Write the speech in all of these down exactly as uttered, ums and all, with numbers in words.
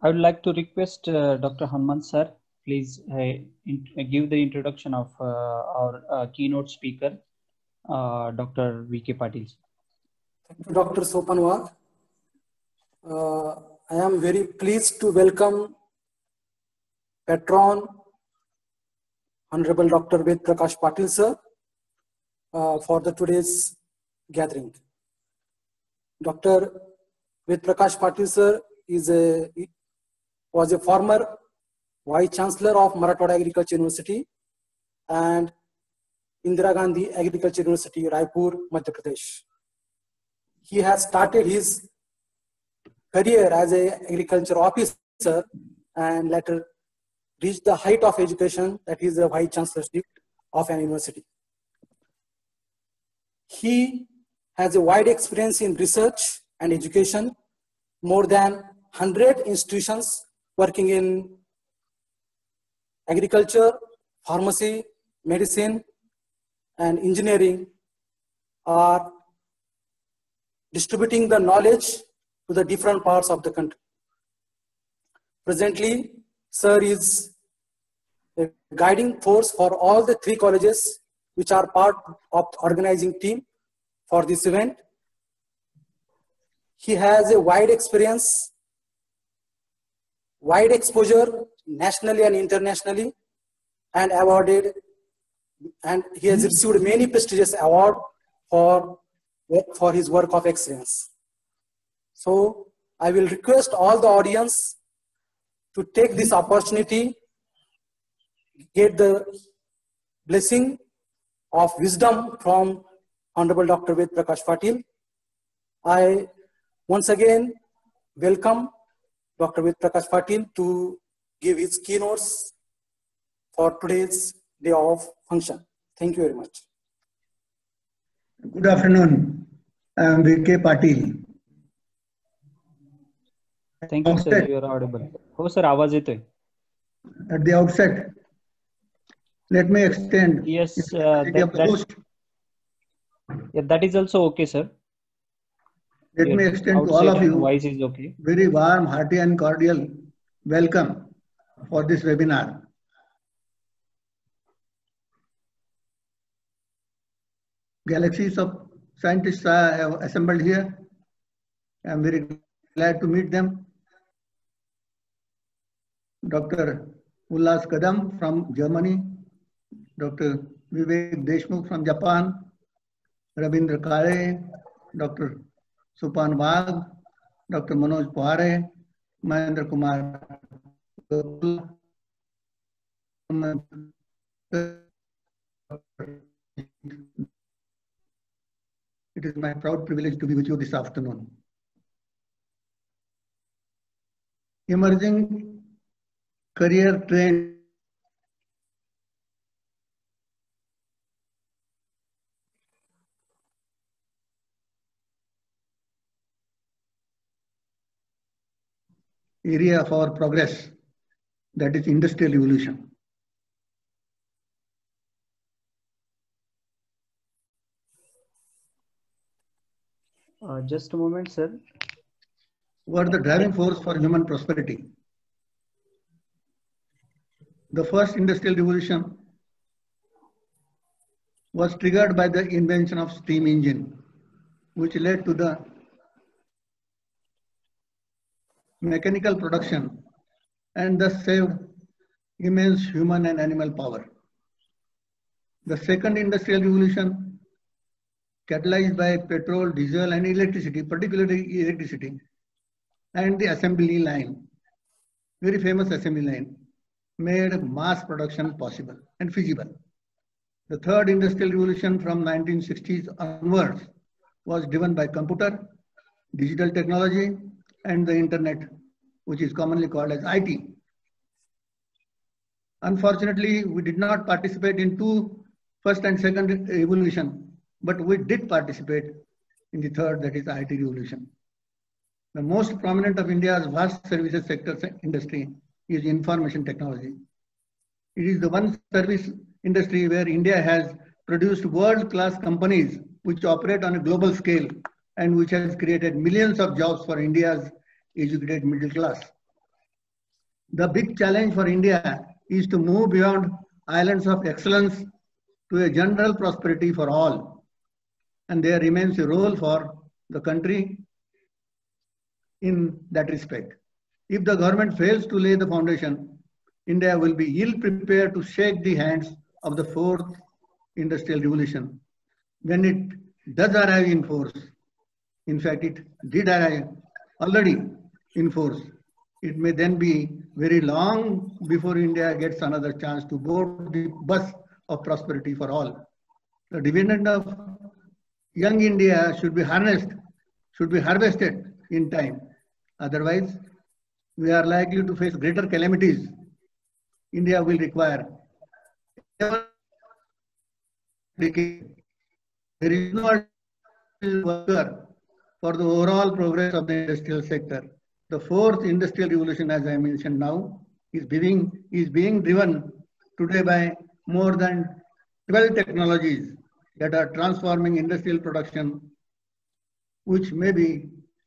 I would like to request uh, Doctor Hanuman sir, please uh, in, uh, give the introduction of uh, our uh, keynote speaker, uh, Doctor V K Patil. Thank you, Doctor Sopan Wagh. Uh, I am very pleased to welcome Patron, Honorable Doctor Ved Prakash Patil sir, uh, for the today's gathering. Doctor Ved Prakash Patil sir is a was a former Vice Chancellor of Marathwada Agriculture University and Indira Gandhi Agriculture University, Raipur, Madhya Pradesh. He has started his career as an agriculture officer and later reached the height of education, that is the Vice Chancellorship of an university. He has a wide experience in research and education, more than one hundred institutions working in agriculture, pharmacy, medicine, and engineering are distributing the knowledge to the different parts of the country. Presently, sir is a guiding force for all the three colleges which are part of the organizing team for this event. He has a wide experience, wide exposure nationally and internationally, and awarded, and he has received many prestigious awards for, for his work of excellence. So I will request all the audience to take this opportunity, get the blessing of wisdom from Honorable Doctor Ved Prakash Patil. I once again welcome Doctor Ved Prakash Patil to give his keynotes for today's day of function. Thank you very much. Good afternoon. I am V K Patil. Thank you, sir. You are audible. हो sir, आवाज येतोय. At the outset, let me extend. Yes, uh, that, that, yeah, that is also okay, sir. Let Your me extend to all of you voice is okay. Very warm, hearty, and cordial welcome for this webinar. Galaxies of scientists are assembled here. I am very glad to meet them. Doctor Ullas Kadam from Germany, Doctor Vivek Deshmukh from Japan, Rabindra Kale, Doctor Sopan Wagh, Doctor Manoj Pohare, Mahendra Kumar. It is my proud privilege to be with you this afternoon. Emerging career trend area of our progress, that is industrial evolution. Uh, just a moment, sir. Were the driving force for human prosperity. The first industrial revolution was triggered by the invention of steam engine, which led to the mechanical production and thus saved immense human and animal power. The second industrial revolution, catalyzed by petrol, diesel, and electricity, particularly electricity, and the assembly line, very famous assembly line, made mass production possible and feasible. The third industrial revolution from nineteen sixties onwards was driven by computer, digital technology, and the internet, which is commonly called as I T. Unfortunately, we did not participate in two first and second revolution, but we did participate in the third, that is the I T revolution. The most prominent of India's vast services sector industry is information technology. It is the one service industry where India has produced world-class companies which operate on a global scale and which has created millions of jobs for India's educated middle class. The big challenge for India is to move beyond islands of excellence to a general prosperity for all. And there remains a role for the country in that respect. If the government fails to lay the foundation, India will be ill prepared to shake the hands of the fourth industrial revolution. When it does arrive in force, in fact, it did arrive already in force, it may then be very long before India gets another chance to board the bus of prosperity for all. The dividend of young India should be harnessed, should be harvested in time. Otherwise, we are likely to face greater calamities. India will require decade. There is no worker for the overall progress of the industrial sector. The fourth industrial revolution, as I mentioned now, is being, is being driven today by more than twelve technologies that are transforming industrial production, which may be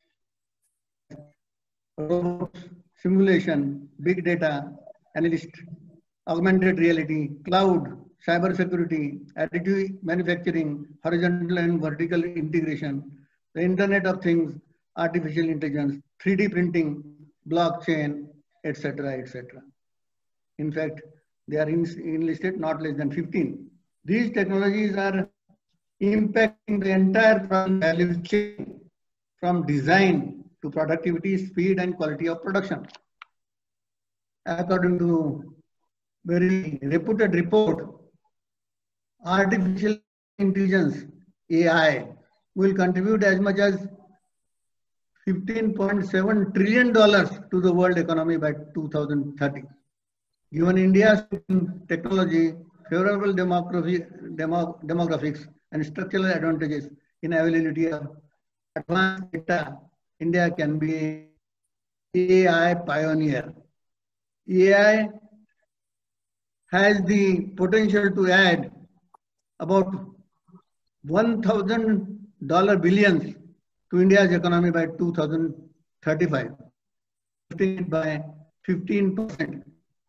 robots, simulation, big data, analyst, augmented reality, cloud, cyber security, additive manufacturing, horizontal and vertical integration, the Internet of Things, artificial intelligence, three D printing, blockchain, et cetera, et cetera. In fact, they are enlisted not less than fifteen. These technologies are impacting the entire value chain, from design to productivity, speed, and quality of production. According to very reputed report, artificial intelligence, A I, will contribute as much as fifteen point seven trillion dollars to the world economy by two thousand thirty. Given India's technology, favorable demography, demo, demographics, and structural advantages in availability of advanced data, India can be A I pioneer. A I has the potential to add about one thousand dollar billions to India's economy by two thousand thirty-five, lifting it by fifteen percent.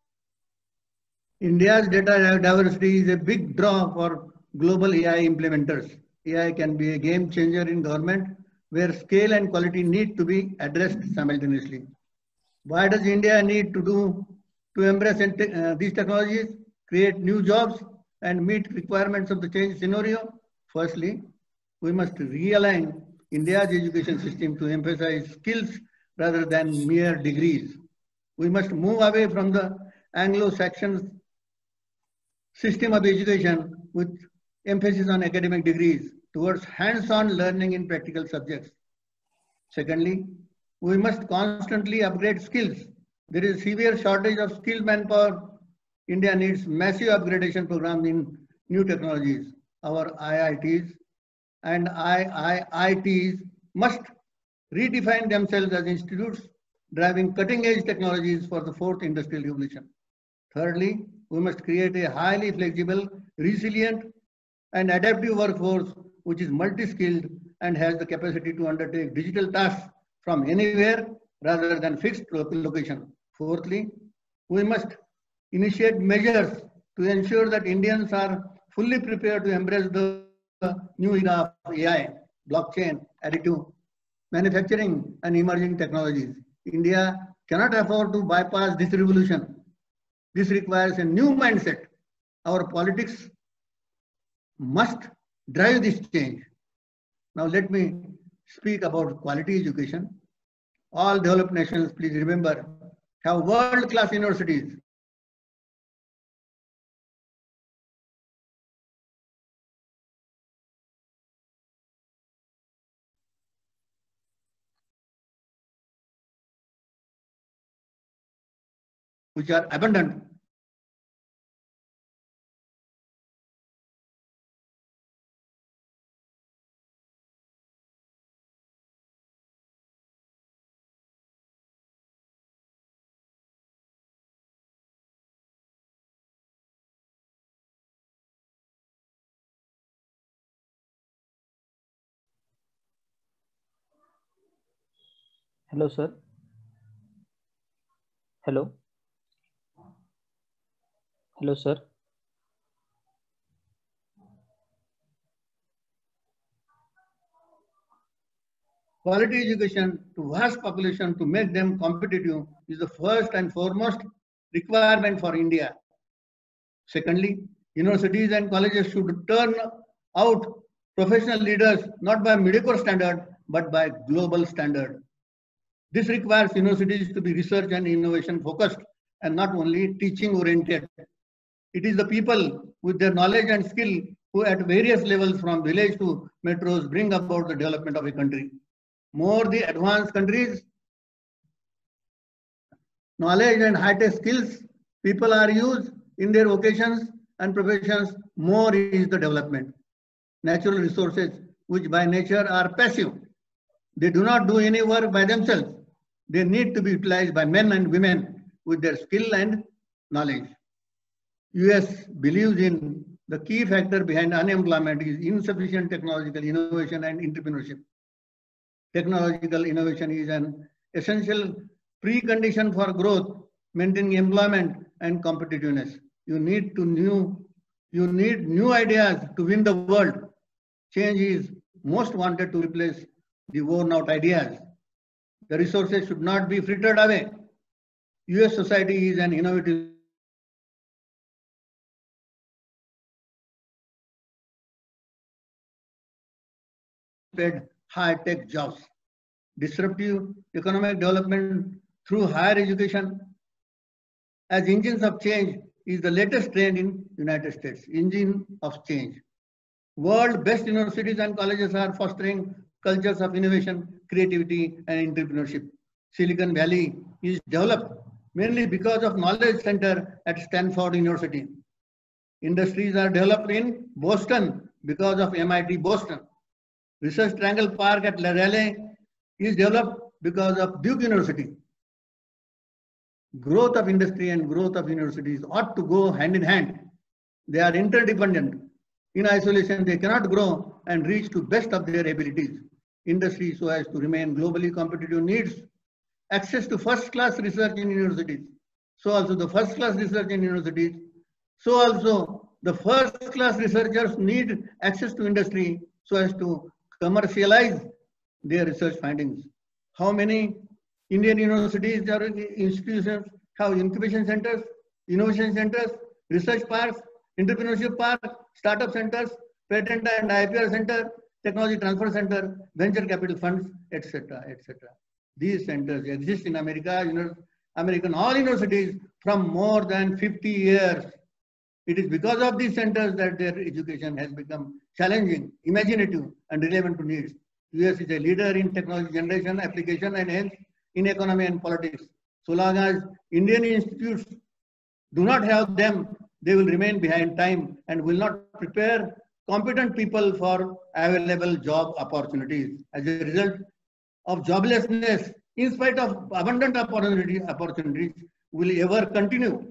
India's data diversity is a big draw for global A I implementers. A I can be a game changer in government where scale and quality need to be addressed simultaneously. Why does India need to do to embrace uh, these technologies, create new jobs, and meet requirements of the change scenario? Firstly, we must realign India's education system to emphasize skills rather than mere degrees. We must move away from the Anglo-Saxon system of education with emphasis on academic degrees towards hands-on learning in practical subjects. Secondly, we must constantly upgrade skills. There is a severe shortage of skilled manpower. India needs massive upgradation programs in new technologies. Our I I Ts and I I I Ts must redefine themselves as institutes driving cutting-edge technologies for the fourth industrial revolution. Thirdly, we must create a highly flexible, resilient, and adaptive workforce which is multi-skilled and has the capacity to undertake digital tasks from anywhere rather than fixed location. Fourthly, we must initiate measures to ensure that Indians are fully prepared to embrace the new era of A I, blockchain, additive manufacturing, and emerging technologies. India cannot afford to bypass this revolution. This requires a new mindset. Our politics must drive this change. Now let me speak about quality education. All developed nations, please remember, have world-class universities. Which are abundant. Hello, sir. Hello. Hello, sir. Quality education to vast population to make them competitive is the first and foremost requirement for India. Secondly, universities and colleges should turn out professional leaders not by mediocre standard but by global standard. This requires universities to be research and innovation focused and not only teaching oriented. It is the people with their knowledge and skill who at various levels from village to metros bring about the development of a country. More the advanced countries, knowledge and high-tech skills people are used in their vocations and professions, more is the development. Natural resources, which by nature are passive, they do not do any work by themselves. They need to be utilized by men and women with their skill and knowledge. U S believes in the key factor behind unemployment is insufficient technological innovation and entrepreneurship. Technological innovation is an essential precondition for growth, maintaining employment and competitiveness. You need to new, you need new ideas to win the world. Change is most wanted to replace the worn out ideas. The resources should not be frittered away. U S society is an innovative high-tech jobs. Disruptive economic development through higher education as engines of change is the latest trend in United States, engine of change. World best universities and colleges are fostering cultures of innovation, creativity, and entrepreneurship. Silicon Valley is developed mainly because of knowledge center at Stanford University. Industries are developed in Boston because of M I T Boston. Research Triangle Park at Raleigh is developed because of Duke University. Growth of industry and growth of universities ought to go hand in hand. They are interdependent. In isolation, they cannot grow and reach to best of their abilities. Industry, so as to remain globally competitive, needs access to first-class research in universities. So also the first-class research in universities. So also the first-class researchers need access to industry so as to commercialize their research findings. How many Indian universities or institutions have incubation centers, innovation centers, research parks, entrepreneurship parks, startup centers, patent and I P R center, technology transfer center, venture capital funds, et cetera, et cetera. These centers exist in America, American all universities from more than fifty years. It is because of these centers that their education has become challenging, imaginative, and relevant to needs. U S is a leader in technology generation, application, and hence in economy and politics. So long as Indian institutes do not have them, they will remain behind time and will not prepare competent people for available job opportunities. As a result of joblessness, in spite of abundant opportunity, opportunities, will ever continue.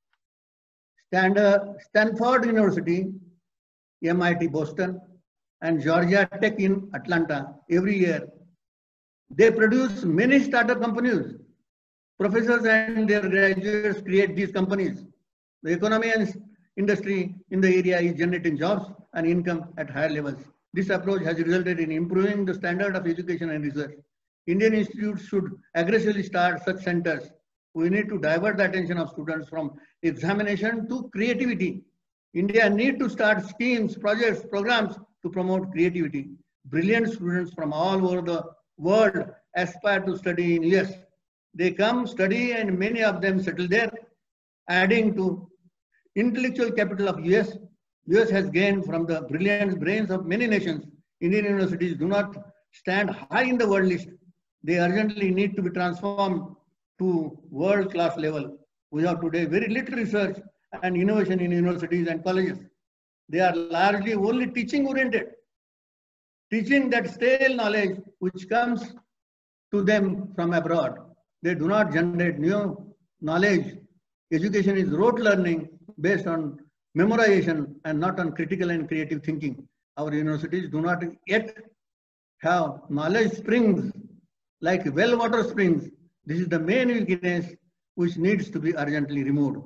Stanford, Stanford University, M I T Boston, and Georgia Tech in Atlanta every year, they produce many startup companies. Professors and their graduates create these companies. The economy and industry in the area is generating jobs and income at higher levels. This approach has resulted in improving the standard of education and research. Indian institutes should aggressively start such centers. We need to divert the attention of students from examination to creativity. India needs to start schemes, projects, programs to promote creativity. Brilliant students from all over the world aspire to study in U S. They come, study, and many of them settle there, adding to intellectual capital of U S. U S has gained from the brilliant brains of many nations. Indian universities do not stand high in the world list. They urgently need to be transformed to world-class level. We have today very little research and innovation in universities and colleges. They are largely only teaching-oriented, teaching that stale knowledge which comes to them from abroad. They do not generate new knowledge. Education is rote learning based on memorization and not on critical and creative thinking. Our universities do not yet have knowledge springs like well water springs. This is the main weakness which needs to be urgently removed.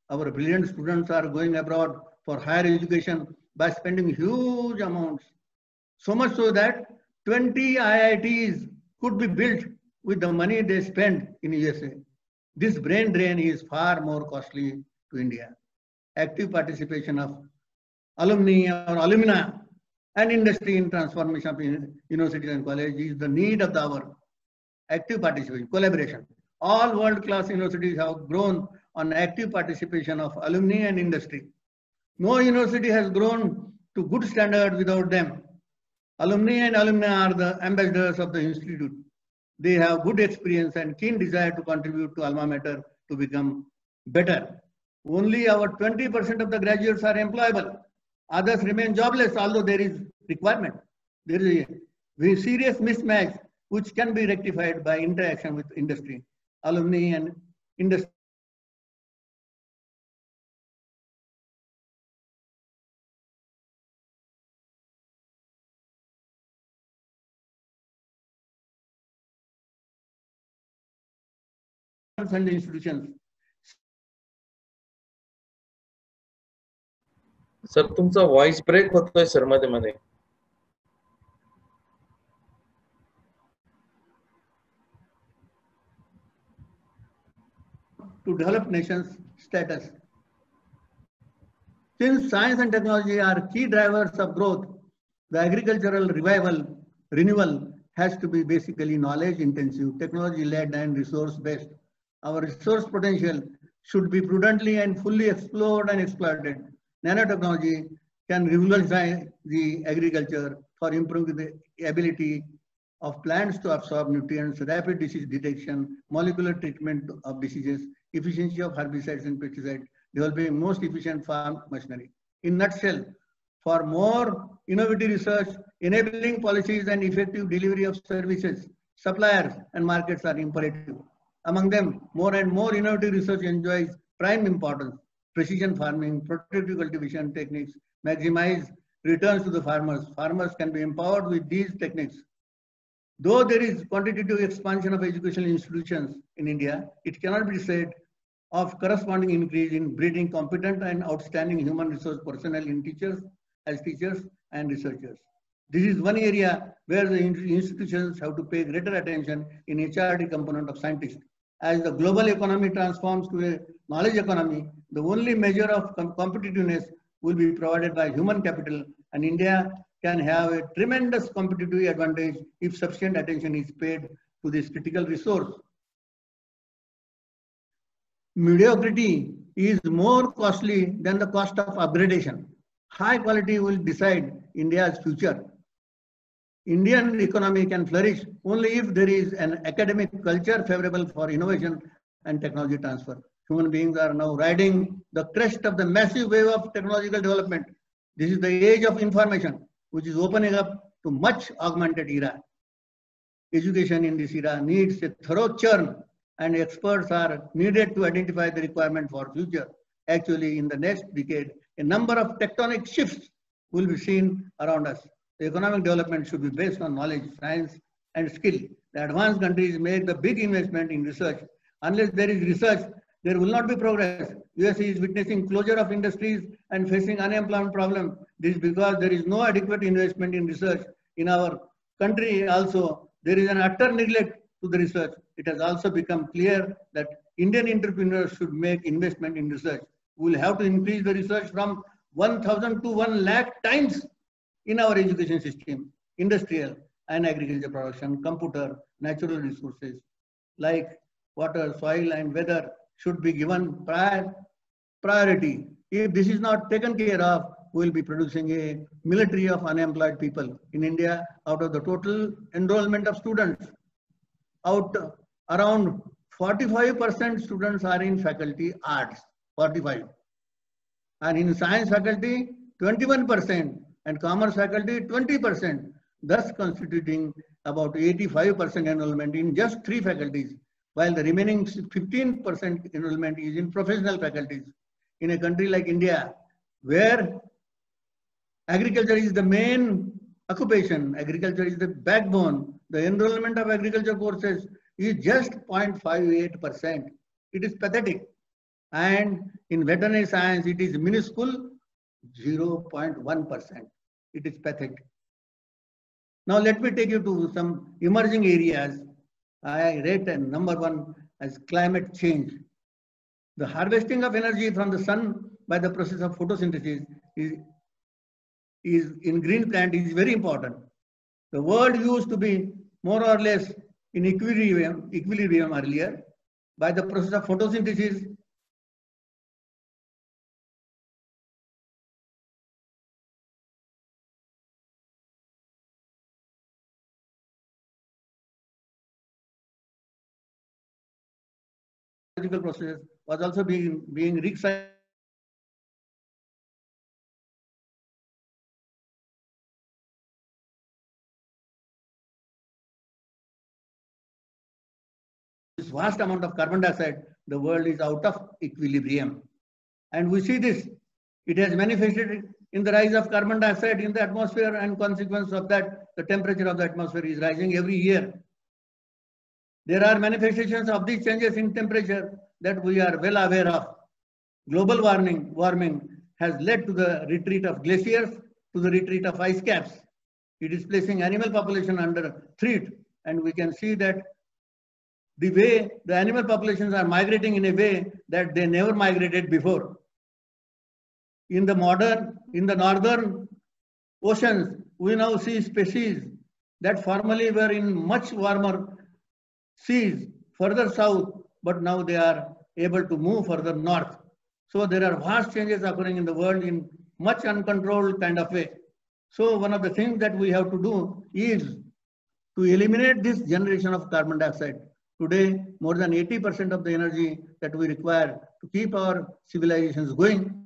Our brilliant students are going abroad for higher education by spending huge amounts. So much so that twenty I I Ts could be built with the money they spend in U S A. This brain drain is far more costly to India. Active participation of alumni or alumna and industry in transformation of universities and colleges is the need of the hour. Active participation, collaboration. All world-class universities have grown on active participation of alumni and industry. No university has grown to good standard without them. Alumni and alumni are the ambassadors of the institute. They have good experience and keen desire to contribute to alma mater to become better. Only our twenty percent of the graduates are employable. Others remain jobless, although there is requirement. There is a very serious mismatch which can be rectified by interaction with industry, alumni and industry. And institutions. Sir तुमचा voice break होतोय sir मध्ये मध्ये. To develop nations' status. Since science and technology are key drivers of growth, the agricultural revival, renewal has to be basically knowledge intensive, technology led and resource based. Our resource potential should be prudently and fully explored and exploited. Nanotechnology can revolutionize the agriculture for improving the ability of plants to absorb nutrients, rapid disease detection, molecular treatment of diseases, efficiency of herbicides and pesticides, developing most efficient farm machinery. In nutshell, for more innovative research, enabling policies and effective delivery of services, suppliers and markets are imperative. Among them, more and more innovative research enjoys prime importance. Precision farming, protective cultivation techniques maximize returns to the farmers. Farmers can be empowered with these techniques. Though there is quantitative expansion of educational institutions in India, it cannot be said of corresponding increase in breeding competent and outstanding human resource personnel in teachers, as teachers and researchers. This is one area where the institutions have to pay greater attention in H R D component of scientists. As the global economy transforms to a knowledge economy, the only measure of com competitiveness will be provided by human capital, and India can have a tremendous competitive advantage if sufficient attention is paid to this critical resource. Mediocrity is more costly than the cost of upgradation. High quality will decide India's future. Indian economy can flourish only if there is an academic culture favorable for innovation and technology transfer. Human beings are now riding the crest of the massive wave of technological development. This is the age of information, which is opening up to much augmented era. Education in this era needs a thorough churn, and experts are needed to identify the requirement for future. Actually, in the next decade, a number of tectonic shifts will be seen around us. The economic development should be based on knowledge, science, and skill. The advanced countries make the big investment in research. Unless there is research, there will not be progress. U S A is witnessing closure of industries and facing unemployment problem. This is because there is no adequate investment in research. In our country also, there is an utter neglect to the research. It has also become clear that Indian entrepreneurs should make investment in research. We will have to increase the research from one thousand to one lakh times in our education system, industrial and agriculture production, computer, natural resources like water, soil and weather should be given prior priority. If this is not taken care of, we will be producing a military of unemployed people. In India, out of the total enrollment of students, out around forty-five percent students are in faculty arts, forty-five. And in science faculty, twenty-one percent, and commerce faculty, twenty percent, thus constituting about eighty-five percent enrollment in just three faculties, while the remaining fifteen percent enrollment is in professional faculties. In a country like India, where agriculture is the main occupation, agriculture is the backbone, the enrollment of agriculture courses is just zero point five eight percent. It is pathetic. And In veterinary science, it is minuscule, zero point one percent. It is pathetic. Now let me take you to some emerging areas. I rate number one as climate change. The harvesting of energy from the sun by the process of photosynthesis is, is in green plant is very important. The world used to be more or less in equilibrium, equilibrium earlier. By the process of photosynthesis, process was also being being recycled. This vast amount of carbon dioxide, the world is out of equilibrium. And we see this. It has manifested in the rise of carbon dioxide in the atmosphere, and consequence of that, the temperature of the atmosphere is rising every year. There are manifestations of these changes in temperature that we are well aware of. Global warming, warming has led to the retreat of glaciers, to the retreat of ice caps. It is placing animal population under threat, and we can see that the way the animal populations are migrating in a way that they never migrated before. In the modern, in the northern oceans, we now see species that formerly were in much warmer seas further south, but now they are able to move further north. So there are vast changes occurring in the world in much uncontrolled kind of way. So one of the things that we have to do is to eliminate this generation of carbon dioxide. Today, more than eighty percent of the energy that we require to keep our civilizations going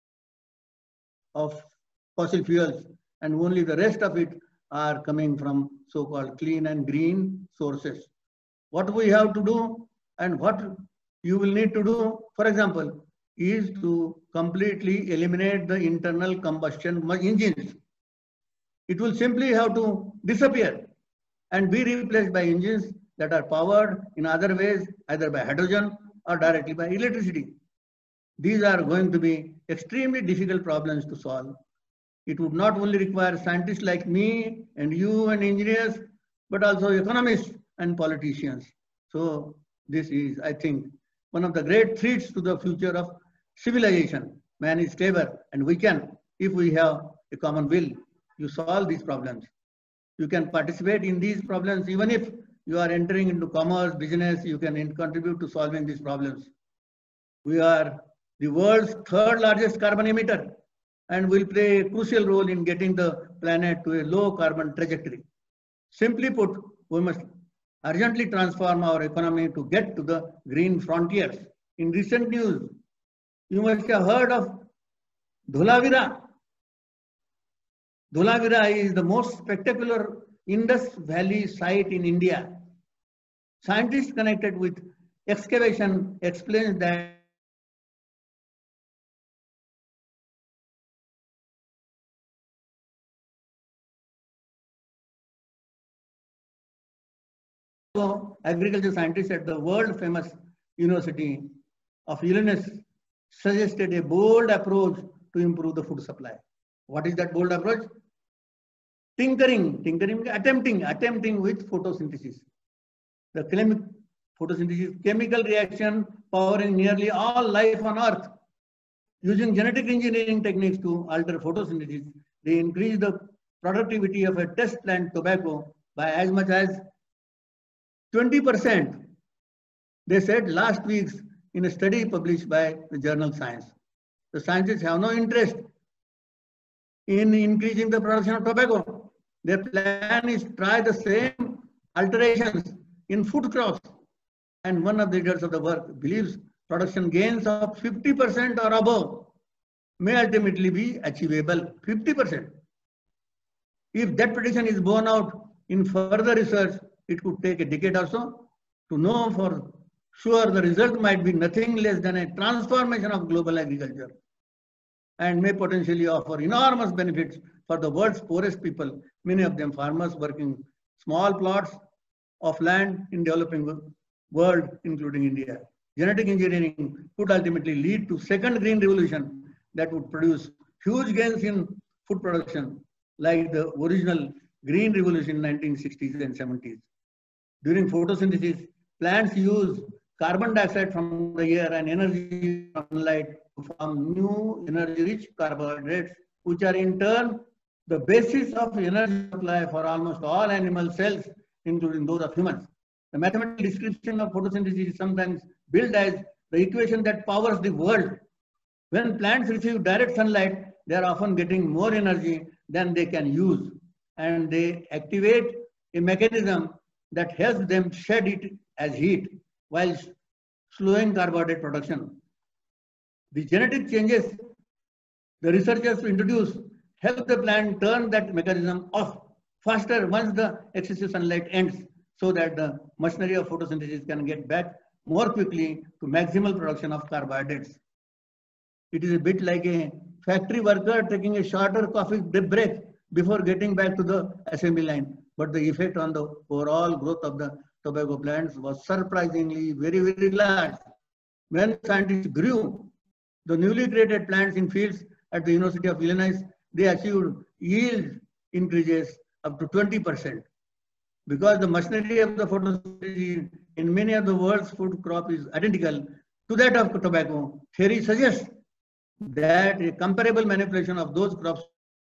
of fossil fuels, and only the rest of it are coming from so-called clean and green sources. What we have to do and what you will need to do, for example, is to completely eliminate the internal combustion engines. It will simply have to disappear and be replaced by engines that are powered in other ways, either by hydrogen or directly by electricity. These are going to be extremely difficult problems to solve. It would not only require scientists like me and you and engineers, but also economists and politicians. So this is, I think, one of the great threats to the future of civilization. Man is clever, and we can, if we have a common will, you solve these problems. You can participate in these problems. Even if you are entering into commerce, business, you can contribute to solving these problems. We are the world's third largest carbon emitter, and will play a crucial role in getting the planet to a low carbon trajectory. Simply put, we must urgently transform our economy to get to the green frontiers. In recent news, you must have heard of Dholavira. Dholavira is the most spectacular Indus Valley site in India. Scientists connected with excavation explain that agriculture scientists at the world famous University of Illinois suggested a bold approach to improve the food supply. What is that bold approach? Tinkering, tinkering, attempting, attempting with photosynthesis. The chemical photosynthesis, chemical reaction powering nearly all life on Earth. Using genetic engineering techniques to alter photosynthesis, they increase the productivity of a test plant tobacco by as much as twenty percent. They said last week in a study published by the journal Science. The scientists have no interest in increasing the production of tobacco. Their plan is to try the same alterations in food crops. And one of the leaders of the work believes production gains of fifty percent or above may ultimately be achievable. fifty percent. If that prediction is borne out in further research, it could take a decade or so to know for sure. The result might be nothing less than a transformation of global agriculture, and may potentially offer enormous benefits for the world's poorest people, many of them farmers working small plots of land in developing world, including India. genetic engineering could ultimately lead to second green revolution that would produce huge gains in food production, like the original green revolution in nineteen sixties and seventies. During photosynthesis, plants use carbon dioxide from the air and energy from sunlight to form new energy-rich carbohydrates, which are in turn the basis of energy supply for almost all animal cells, including those of humans. The mathematical description of photosynthesis is sometimes billed as the equation that powers the world. When plants receive direct sunlight, they are often getting more energy than they can use, and they activate a mechanism that helps them shed it as heat while slowing carbohydrate production. The genetic changes the researchers introduce help the plant turn that mechanism off faster once the excessive sunlight ends, so that the machinery of photosynthesis can get back more quickly to maximal production of carbohydrates. It is a bit like a factory worker taking a shorter coffee break before getting back to the assembly line. But the effect on the overall growth of the tobacco plants was surprisingly very, very large. When scientists grew the newly created plants in fields at the University of Illinois, they achieved yield increases up to twenty percent. Because the machinery of the photosynthesis in many of the world's food crop is identical to that of tobacco, theory suggests that a comparable manipulation of those crops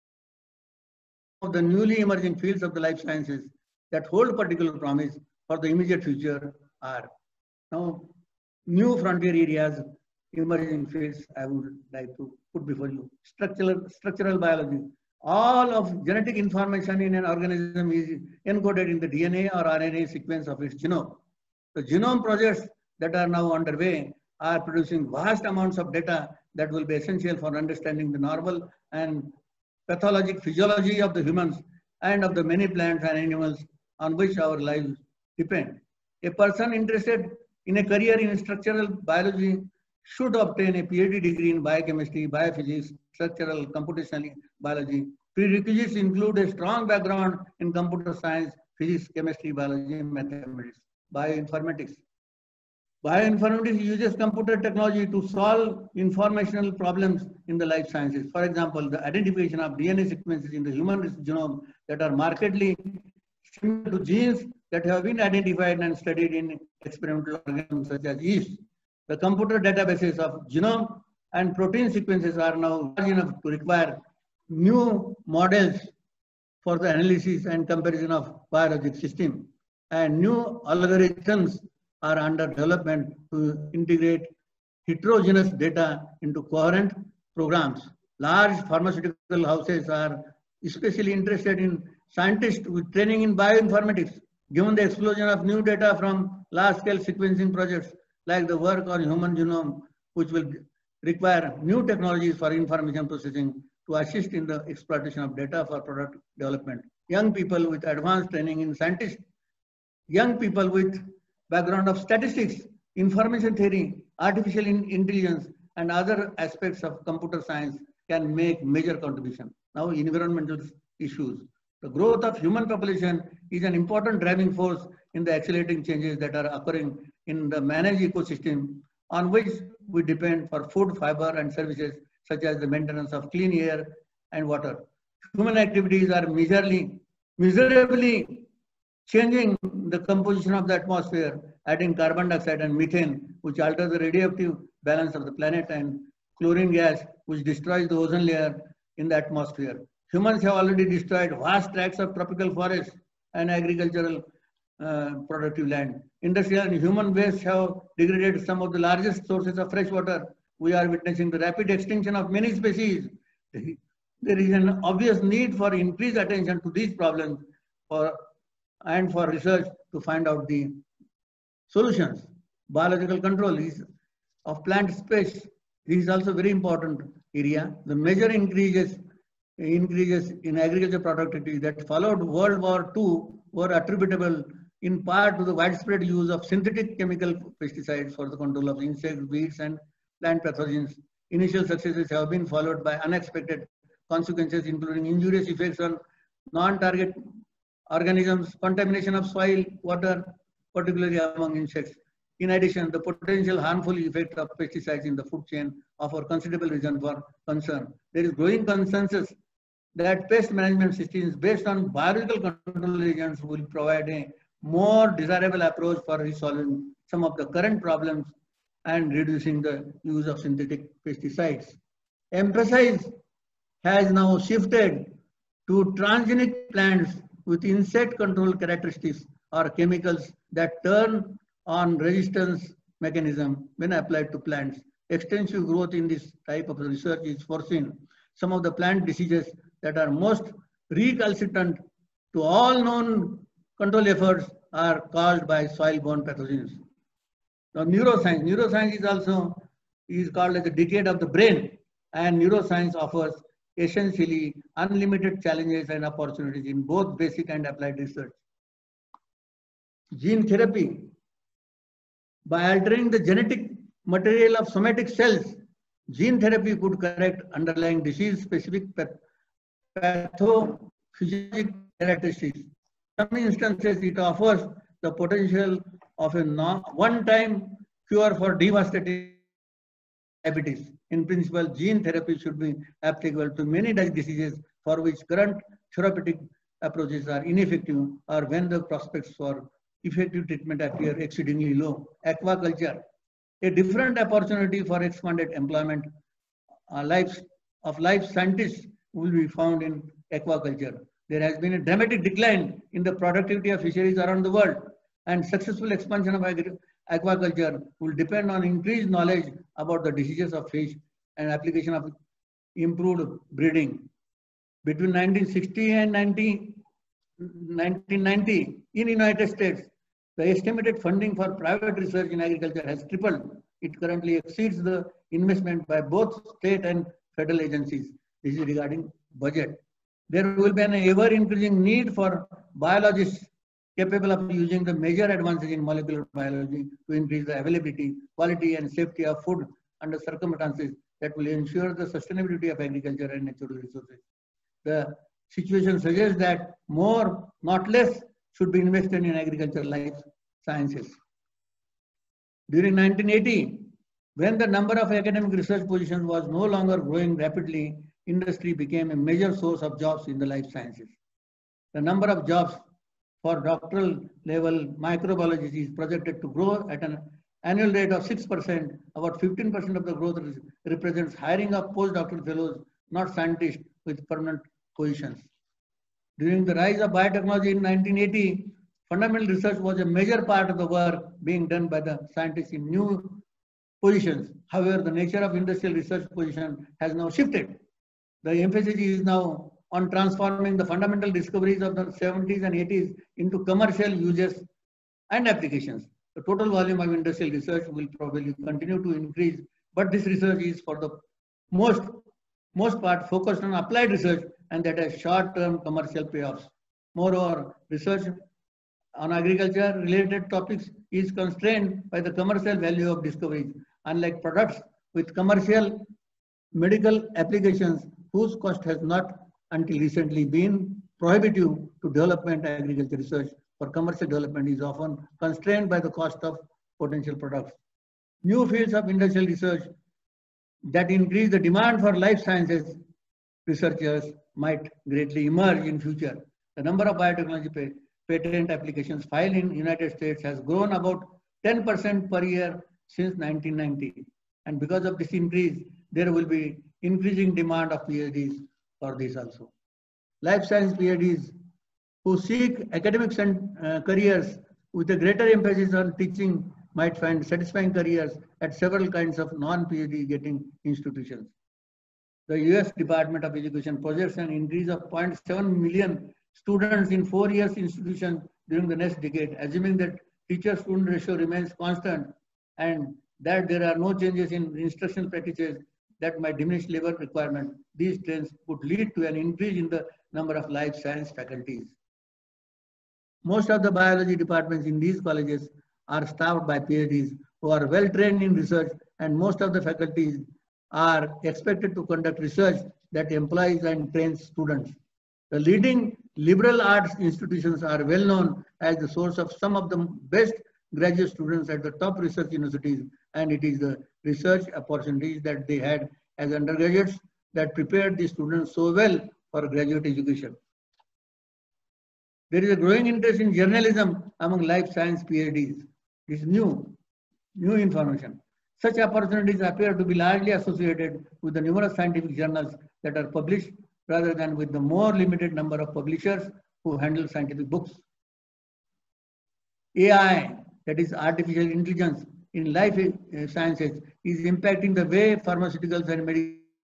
of the newly emerging fields of the life sciences that hold particular promise for the immediate future are now new frontier areas, emerging fields I would like to put before you. Structural, structural biology. All of genetic information in an organism is encoded in the D N A or R N A sequence of its genome. The genome projects that are now underway are producing vast amounts of data that will be essential for understanding the normal and pathologic physiology of the humans and of the many plants and animals on which our lives depend. A person interested in a career in structural biology should obtain a PhD degree in biochemistry, biophysics, structural, computational biology. Prerequisites include a strong background in computer science, physics, chemistry, biology, and mathematics. Bioinformatics. Bioinformatics uses computer technology to solve informational problems in the life sciences. For example, the identification of D N A sequences in the human genome that are markedly similar to genes that have been identified and studied in experimental organisms such as yeast. The computer databases of genome and protein sequences are now large enough to require new models for the analysis and comparison of biologic system, and new algorithms are under development to integrate heterogeneous data into coherent programs. Large pharmaceutical houses are especially interested in scientists with training in bioinformatics, given the explosion of new data from large-scale sequencing projects like the work on human genome, which will require new technologies for information processing to assist in the exploitation of data for product development. Young people with advanced training in scientists, young people with background of statistics, information theory, artificial intelligence, and other aspects of computer science can make major contribution. Now, environmental issues. The growth of human population is an important driving force in the accelerating changes that are occurring in the managed ecosystem on which we depend for food, fiber, and services such as the maintenance of clean air and water. Human activities are miserably, miserably changing the composition of the atmosphere, adding carbon dioxide and methane, which alter the radioactive balance of the planet, and chlorine gas, which destroys the ozone layer in the atmosphere. Humans have already destroyed vast tracts of tropical forests and agricultural uh, productive land. Industrial and human waste have degraded some of the largest sources of fresh water. We are witnessing the rapid extinction of many species. There is an obvious need for increased attention to these problems for, and for research to find out the solutions. Biological control is of plant space. This is also very important area. The major increases increases in agriculture productivity that followed World War Two were attributable in part to the widespread use of synthetic chemical pesticides for the control of insects, weeds, and plant pathogens. Initial successes have been followed by unexpected consequences, including injurious effects on non-target organisms, contamination of soil, water, particularly among insects. In addition, the potential harmful effect of pesticides in the food chain offer considerable reason for concern. There is growing consensus that pest management systems based on biological control agents will provide a more desirable approach for resolving some of the current problems and reducing the use of synthetic pesticides. Emphasis has now shifted to transgenic plants with insect control characteristics or chemicals that turn on resistance mechanism when applied to plants. Extensive growth in this type of research is foreseen. Some of the plant diseases that are most recalcitrant to all known control efforts are caused by soil-borne pathogens. Now, neuroscience. Neuroscience is also is called as the decade of the brain, and neuroscience offers essentially unlimited challenges and opportunities in both basic and applied research. Gene therapy. By altering the genetic material of somatic cells, gene therapy could correct underlying disease-specific pathophysiologic characteristics. In some instances, it offers the potential of a one-time cure for devastating diabetes. In principle, gene therapy should be applicable to many diseases for which current therapeutic approaches are ineffective or when the prospects for effective treatment appear exceedingly low. Aquaculture, a different opportunity for expanded employment uh, lives of life scientists will be found in aquaculture. There has been a dramatic decline in the productivity of fisheries around the world, and successful expansion of aquaculture will depend on increased knowledge about the diseases of fish and application of improved breeding. Between nineteen sixty and nineteen ninety in the United States, the estimated funding for private research in agriculture has tripled. It currently exceeds the investment by both state and federal agencies. This is regarding budget. There will be an ever-increasing need for biologists capable of using the major advances in molecular biology to increase the availability, quality, and safety of food under circumstances that will ensure the sustainability of agriculture and natural resources. The situation suggests that more, not less, should be invested in agricultural life sciences. During nineteen eighty, when the number of academic research positions was no longer growing rapidly, industry became a major source of jobs in the life sciences. The number of jobs for doctoral level microbiologists is projected to grow at an annual rate of six percent. About fifteen percent of the growth represents hiring of postdoctoral fellows, not scientists with permanent positions. During the rise of biotechnology in nineteen eighty, fundamental research was a major part of the work being done by the scientists in new positions. However, the nature of industrial research position has now shifted. The emphasis is now on transforming the fundamental discoveries of the seventies and eighties into commercial uses and applications. The total volume of industrial research will probably continue to increase, but this research is for the most, most part focused on applied research and that has short-term commercial payoffs. Moreover, research on agriculture-related topics is constrained by the commercial value of discoveries, unlike products with commercial medical applications whose cost has not until recently been prohibitive to development. Agriculture research for commercial development is often constrained by the cost of potential products. New fields of industrial research that increase the demand for life sciences researchers might greatly emerge in future. The number of biotechnology patent applications filed in the United States has grown about ten percent per year since nineteen ninety. And because of this increase, there will be increasing demand of PhDs for this also. Life science PhDs who seek academic uh, careers with a greater emphasis on teaching might find satisfying careers at several kinds of non-PhD getting institutions. The U S Department of Education projects an increase of zero point seven million students in four years institutions during the next decade, assuming that teacher-student ratio remains constant and that there are no changes in instructional practices that might diminish labor requirement. These trends could lead to an increase in the number of life science faculties. Most of the biology departments in these colleges are staffed by PhDs who are well trained in research, and most of the faculties are expected to conduct research that employs and trains students. The leading liberal arts institutions are well known as the source of some of the best graduate students at the top research universities, and it is the research opportunities that they had as undergraduates that prepared the students so well for graduate education. There is a growing interest in journalism among life science PhDs. This is new, new information. Such opportunities appear to be largely associated with the numerous scientific journals that are published rather than with the more limited number of publishers who handle scientific books. A I, that is artificial intelligence in life sciences, is impacting the way pharmaceuticals and medical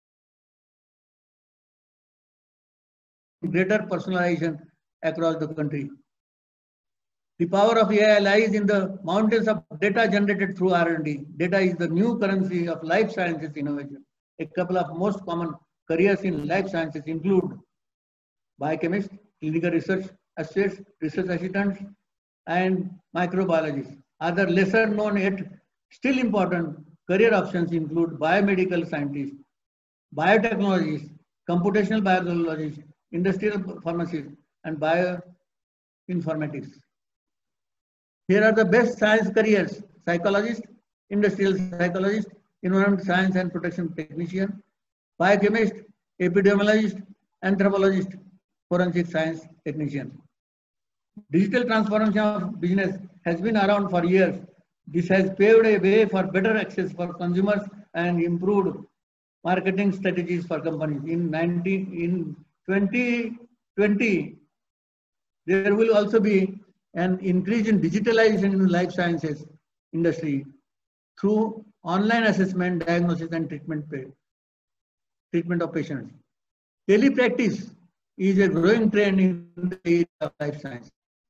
greater personalization across the country. The power of A I lies in the mountains of data generated through R and D. Data is the new currency of life sciences innovation. A couple of most common careers in life sciences include biochemists, clinical research associates, research assistants, and microbiologists. Other lesser known yet still important career options include biomedical scientists, biotechnologists, computational biologists, industrial pharmacists, and bioinformatics. Here are the best science careers: psychologist, industrial psychologist, environmental science and protection technician, biochemist, epidemiologist, anthropologist, forensic science technician. Digital transformation of business has been around for years. This has paved a way for better access for consumers and improved marketing strategies for companies. In, nineteen, in twenty twenty, there will also be an increase in digitalization in the life sciences industry through online assessment, diagnosis, and treatment, treatment of patients. Telepractice is a growing trend in the area of life science.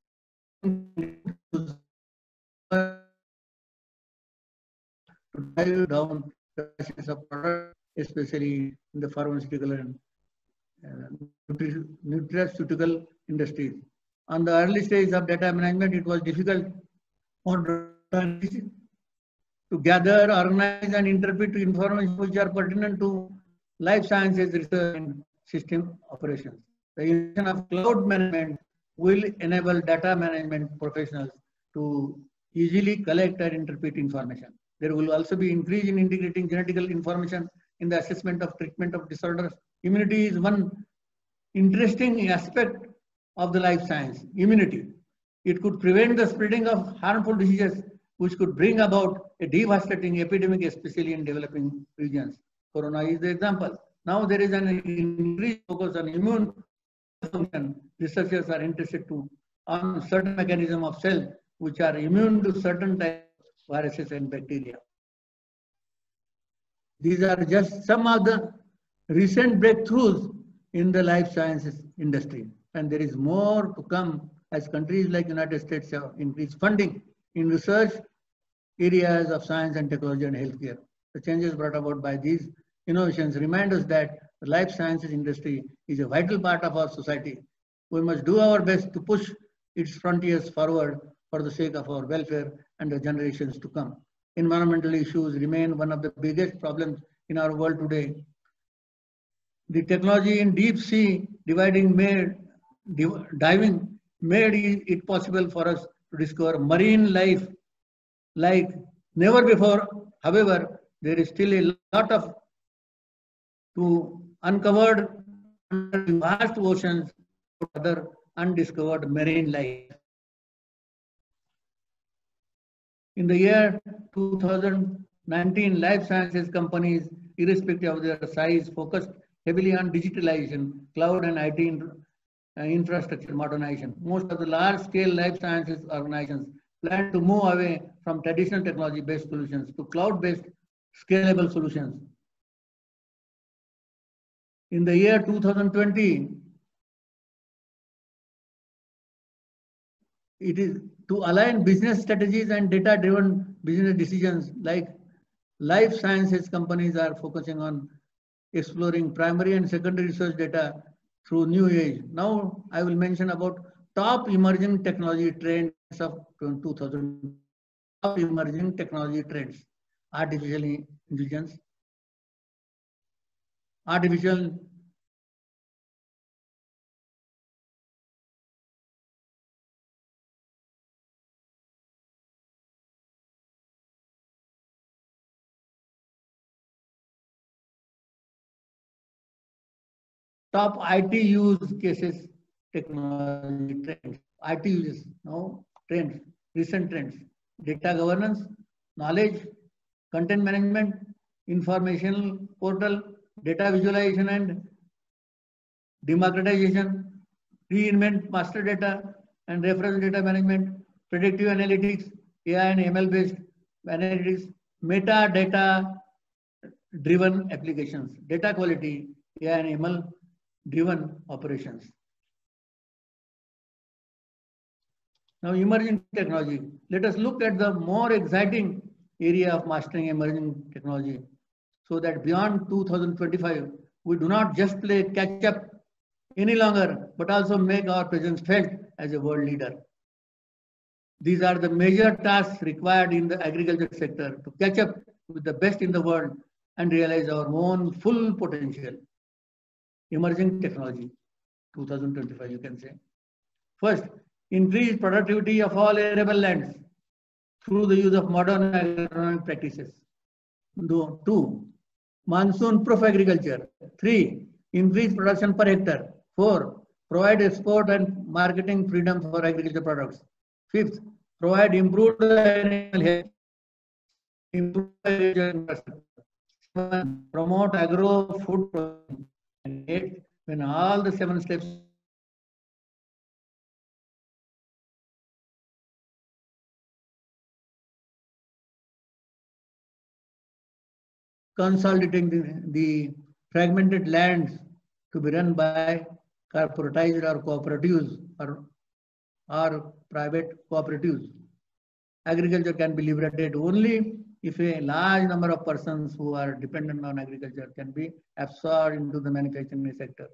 To dive down the process of product, especially in the pharmaceutical and uh, nutraceutical industries. On the early stage of data management, it was difficult for to gather, organize, and interpret information which are pertinent to life sciences research and system operations. The invention of cloud management will enable data management professionals to easily collect and interpret information. There will also be increase in integrating genetical information in the assessment of treatment of disorders. Immunity is one interesting aspect of the life science. Immunity. It could prevent the spreading of harmful diseases which could bring about a devastating epidemic, especially in developing regions. Corona is the example. Now there is an increased focus on immune function. Researchers are interested to on certain mechanism of cells which are immune to certain types of viruses and bacteria. These are just some of the recent breakthroughs in the life sciences industry, and there is more to come as countries like United States have increased funding in research areas of science and technology and healthcare. The changes brought about by these innovations remind us that the life sciences industry is a vital part of our society. We must do our best to push its frontiers forward for the sake of our welfare and the generations to come. Environmental issues remain one of the biggest problems in our world today. The technology in deep sea dividing made, diving made it possible for us to discover marine life like never before. However, there is still a lot of to uncovered vast oceans for other undiscovered marine life. In the year two thousand nineteen, life sciences companies, irrespective of their size, focused heavily on digitalization, cloud and I T infrastructure modernization. Most of the large-scale life sciences organizations plan to move away from traditional technology-based solutions to cloud-based scalable solutions. In the year two thousand twenty, it is to align business strategies and data-driven business decisions. Like life sciences companies are focusing on exploring primary and secondary research data through new age. Now I will mention about top emerging technology trends of two thousand. Top emerging technology trends: artificial intelligence, artificial top I T use cases, technology trends, I T uses, no trends, recent trends, data governance, knowledge, content management, informational portal, data visualization and democratization, reinvent master data and reference data management, predictive analytics, A I and M L based analytics, metadata driven applications, data quality, A I and M L driven operations. Now, emerging technology. Let us look at the more exciting area of mastering emerging technology, so that beyond two thousand twenty-five, we do not just play catch up any longer, but also make our presence felt as a world leader. These are the major tasks required in the agriculture sector to catch up with the best in the world and realize our own full potential. Emerging technology, two thousand twenty-five, you can say. First, increase productivity of all arable lands through the use of modern agronomic practices. Two, monsoon-proof agriculture. Three, increase production per hectare. Four, provide export and marketing freedom for agriculture products. Fifth, provide improved animal health. Improve agriculture infrastructure. Seven, promote agro-food production. And eight, when all the seven steps consolidating the, the fragmented lands to be run by corporatized or cooperatives or, or private cooperatives. Agriculture can be liberated only if a large number of persons who are dependent on agriculture can be absorbed into the manufacturing sector.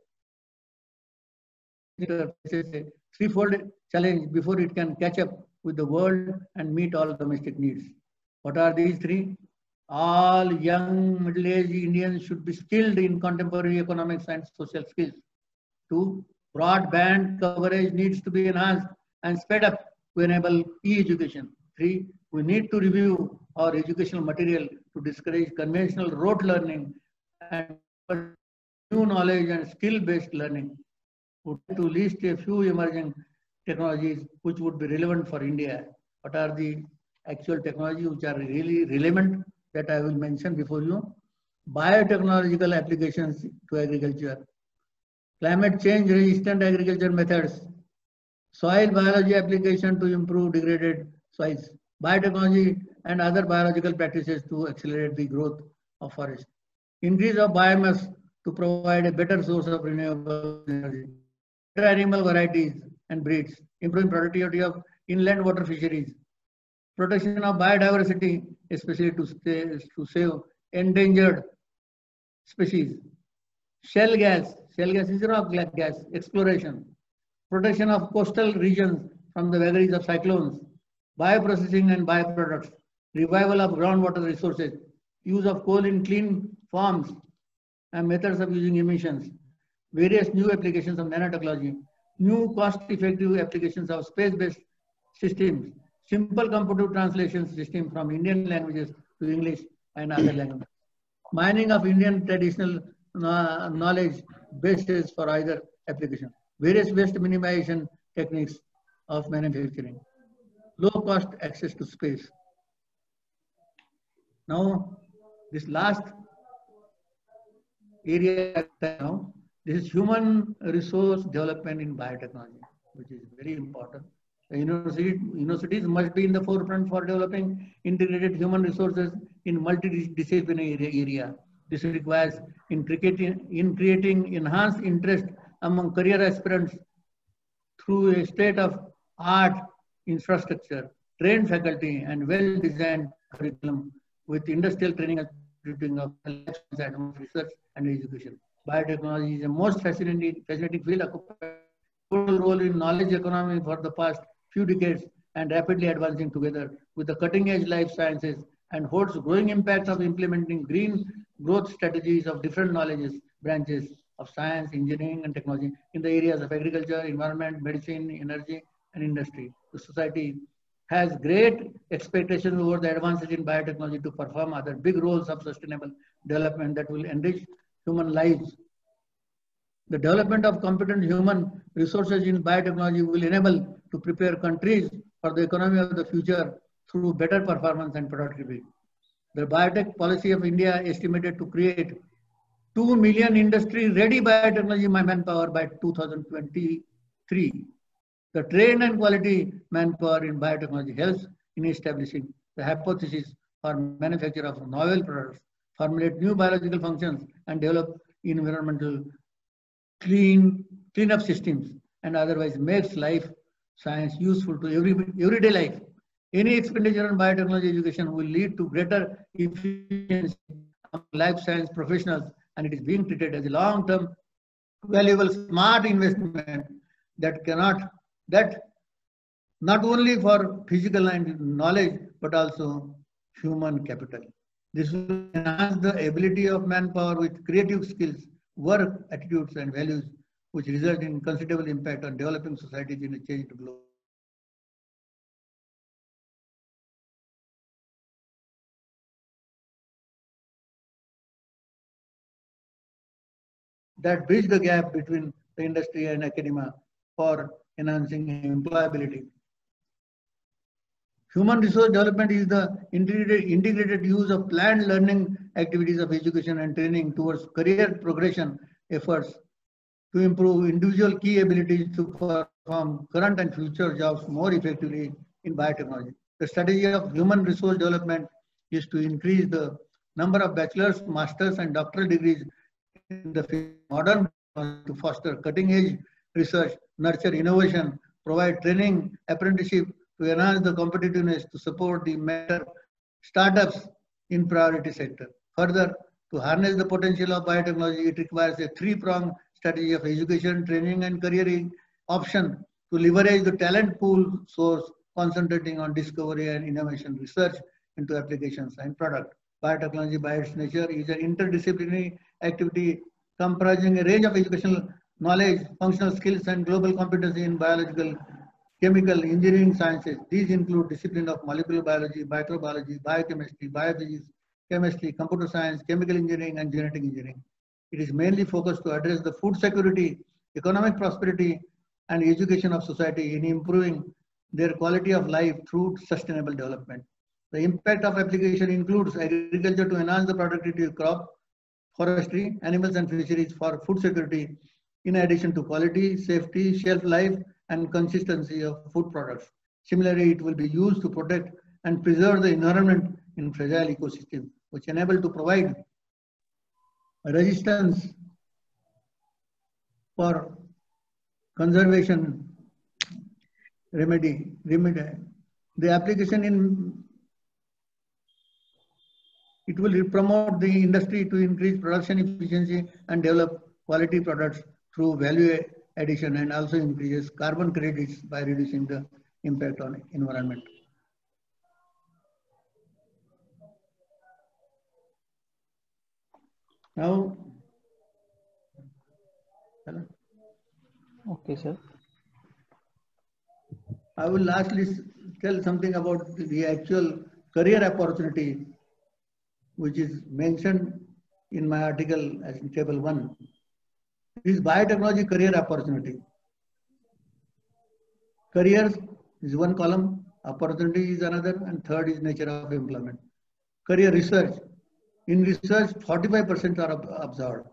It is a threefold challenge before it can catch up with the world and meet all domestic needs. What are these three? All young middle-aged Indians should be skilled in contemporary economics and social skills. Two, broadband coverage needs to be enhanced and sped up to enable e-education. Three, we need to review our educational material to discourage conventional rote learning and new knowledge and skill-based learning. We would to list a few emerging technologies which would be relevant for India. What are the actual technologies which are really relevant that I will mention before you? Biotechnological applications to agriculture, climate change resistant agriculture methods, soil biology application to improve degraded soils, biotechnology and other biological practices to accelerate the growth of forest, increase of biomass to provide a better source of renewable energy, better animal varieties and breeds, improving productivity of inland water fisheries, protection of biodiversity, especially to, stay, to save endangered species, shale gas, shale gas is rock gas, exploration, protection of coastal regions from the vagaries of cyclones, bioprocessing and bioproducts, revival of groundwater resources, use of coal in clean forms and methods of using emissions, various new applications of nanotechnology, new cost-effective applications of space-based systems, simple computer translation system from Indian languages to English and other languages, mining of Indian traditional uh, knowledge bases for either application, various waste minimization techniques of manufacturing, low cost access to space. Now, this last area now, this is human resource development in biotechnology, which is very important. The university, universities must be in the forefront for developing integrated human resources in multidisciplinary area. This requires in creating, in creating enhanced interest among career aspirants through a state-of-art infrastructure, trained faculty, and well-designed curriculum with industrial training of research and education. Biotechnology is the most fascinating, fascinating field, occupied a role in knowledge economy for the past few decades and rapidly advancing together with the cutting-edge life sciences, and holds growing impact of implementing green growth strategies of different knowledges branches of science, engineering, and technology in the areas of agriculture, environment, medicine, energy, and industry. The society has great expectations over the advances in biotechnology to perform other big roles of sustainable development that will enrich human lives. The development of competent human resources in biotechnology will enable to prepare countries for the economy of the future through better performance and productivity. The biotech policy of India estimated to create two million industry-ready biotechnology manpower by two thousand twenty-three. The trained and quality manpower in biotechnology helps in establishing the hypothesis for manufacture of novel products, formulate new biological functions, and develop environmental clean cleanup systems, and otherwise makes life science useful to every everyday life. Any expenditure on biotechnology education will lead to greater efficiency of life science professionals, and it is being treated as a long-term, valuable, smart investment that cannot that not only for physical and knowledge but also human capital. This will enhance the ability of manpower with creative skills, work attitudes, and values, which result in considerable impact on developing societies in a changed globe. That bridge the gap between the industry and academia for enhancing employability. Human resource development is the integrated, integrated use of planned learning activities of education and training towards career progression efforts to improve individual key abilities to perform current and future jobs more effectively in biotechnology. The strategy of human resource development is to increase the number of bachelor's, master's, and doctoral degrees in the modern to foster cutting-edge research, nurture innovation, provide training, apprenticeship to enhance the competitiveness, to support the matter startups in priority sector. Further, to harness the potential of biotechnology, it requires a three-pronged strategy of education, training, and career option to leverage the talent pool source, concentrating on discovery and innovation research into applications and product. Biotechnology by its nature is an interdisciplinary activity comprising a range of educational knowledge, functional skills, and global competency in biological, chemical, engineering sciences. These include disciplines of molecular biology, microbiology, biochemistry, biophysics, chemistry, computer science, chemical engineering, and genetic engineering. It is mainly focused to address the food security, economic prosperity, and education of society in improving their quality of life through sustainable development. The impact of application includes agriculture to enhance the productivity of crop, forestry, animals, and fisheries for food security, in addition to quality, safety, shelf life, and consistency of food products. Similarly, it will be used to protect and preserve the environment in fragile ecosystem, which enable to provide resistance for conservation remedy. remedy. The application in it will promote the industry to increase production efficiency and develop quality products through value addition, and also increases carbon credits by reducing the impact on environment. Now, okay, sir. I will lastly tell something about the actual career opportunity, which is mentioned in my article as in table one. This is biotechnology career opportunity. Careers is one column, opportunity is another, and third is nature of employment. Career research. In research, forty-five percent are observed.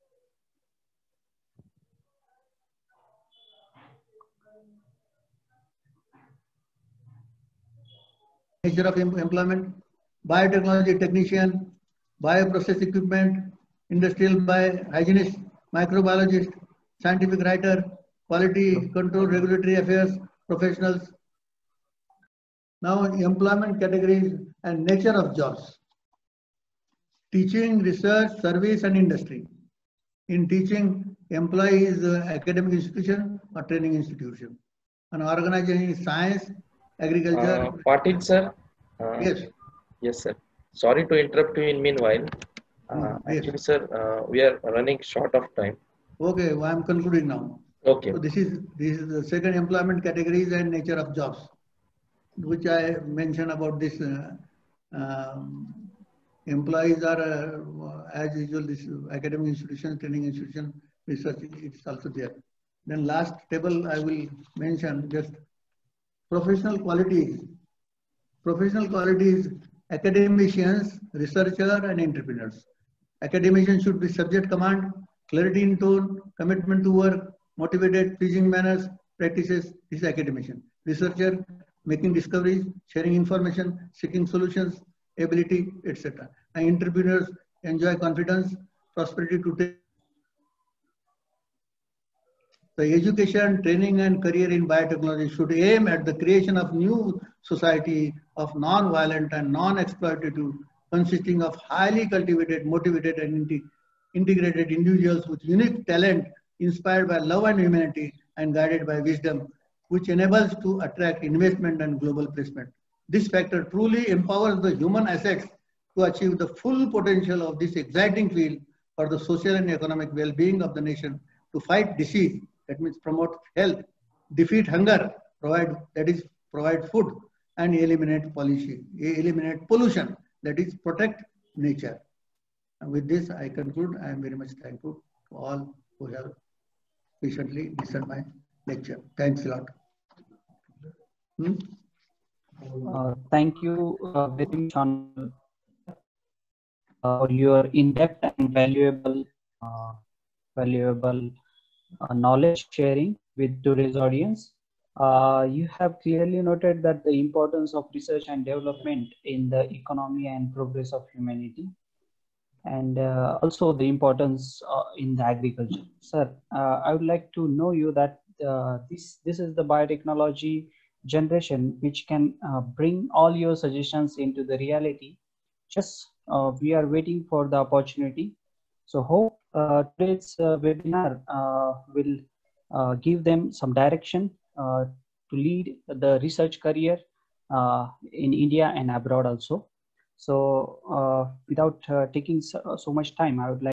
Nature of employment, biotechnology technician, bioprocess equipment, industrial biohygienist, microbiologist, scientific writer, quality control, regulatory affairs professionals. Now, employment categories and nature of jobs. Teaching, research, service, and industry. In teaching, employee is an academic institution or training institution. An organization is science, agriculture. Uh, Patil sir. Uh, Yes. Yes, sir. Sorry to interrupt you in meanwhile. Uh, Mm, yes. Actually, sir, uh, we are running short of time. Okay, well, I'm concluding now. Okay. So this is this is the second employment categories and nature of jobs, which I mentioned about this. Uh, um, employees are, uh, as usual, this academic institution, training institution, research, it's also there. Then last table I will mention just professional qualities. Professional qualities, academicians, researcher and entrepreneurs. Academicians should be subject command, clarity in tone, commitment to work, motivated, pleasing manners, practices. This is academician. Researcher, making discoveries, sharing information, seeking solutions, ability, et cetera. And entrepreneurs enjoy confidence, prosperity to take. The education, training and career in biotechnology should aim at the creation of new society of non-violent and non-exploitative, consisting of highly cultivated, motivated and integrated individuals with unique talent, inspired by love and humanity and guided by wisdom, which enables to attract investment and global placement. This factor truly empowers the human assets to achieve the full potential of this exciting field for the social and economic well-being of the nation, to fight disease, that means promote health, defeat hunger, provide, that is provide food, and eliminate pollution, eliminate pollution, that is protect nature. And with this, I conclude. I am very much thankful to all who have patiently listened my lecture. Thanks a lot. Hmm? Uh, thank you uh, very much on uh, your in-depth and valuable, uh, valuable uh, knowledge sharing with today's audience. Uh, you have clearly noted that the importance of research and development in the economy and progress of humanity, and uh, also the importance uh, in the agriculture. Sir, uh, I would like to know you that uh, this this is the biotechnology generation which can uh, bring all your suggestions into the reality. Just uh, we are waiting for the opportunity. So hope uh, today's uh, webinar uh, will uh, give them some direction uh, to lead the research career uh, in India and abroad also. So uh, without uh, taking so, so much time, I would like